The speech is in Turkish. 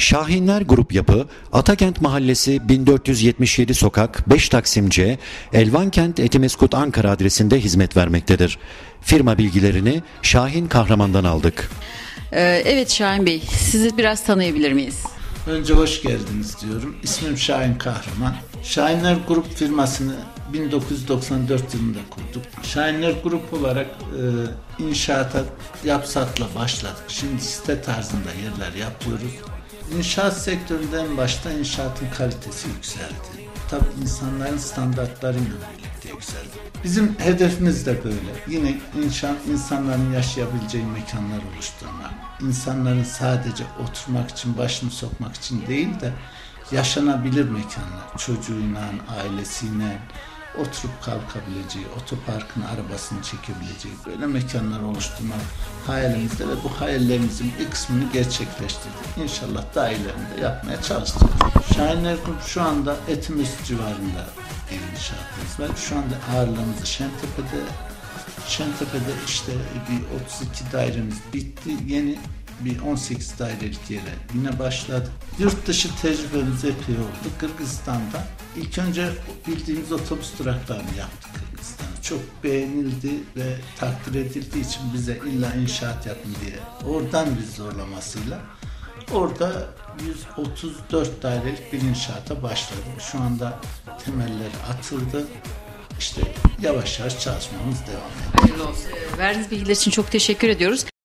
Şahinler Grup Yapı, Atakent Mahallesi 1477 Sokak 5 Taksim C, Elvankent Etimeskut Ankara adresinde hizmet vermektedir. Firma bilgilerini Şahin Kahraman'dan aldık. Evet Şahin Bey, sizi biraz tanıyabilir miyiz? Önce hoş geldiniz diyorum. İsmim Şahin Kahraman. Şahinler Grup firmasını 1994 yılında kurduk. Şahinler Grup olarak inşaata yapsatla başladık. Şimdi site tarzında yerler yapıyoruz. İnşaat sektöründen başta inşaatın kalitesi yükseldi. Tabii insanların standartlarıyla birlikte yükseldi. Bizim hedefimiz de böyle. Yine insanların yaşayabileceği mekanlar oluşturmak. İnsanların sadece oturmak için, başını sokmak için değil de yaşanabilir mekanlar. Çocuğuyla, ailesiyle oturup kalkabileceği, otoparkın arabasını çekebileceği böyle mekanlar oluşturmak hayalimizde ve bu hayallerimizin bir kısmını gerçekleştirdik. İnşallah daha ileride yapmaya çalışacağız. Şahinler Grup şu anda Etimesgut civarında bir inşaatımız var. Şu anda ağırlığımızı Şentepe'de işte bir 32 dairemiz bitti. Yeni bir 18 dairelik yere yine başladık. Yurt dışı tecrübemiz epey oldu. Kırgızistan'da ilk önce bildiğimiz otobüs duraklarını yaptık Kırgızistan'da. Çok beğenildi ve takdir edildiği için bize illa inşaat yapın diye oradan bir zorlamasıyla orada 134 dairelik bir inşaata başladık. Şu anda temeller atıldı. İşte yavaş yavaş çalışmamız devam ediyor. Verdiğiniz bilgiler için çok teşekkür ediyoruz.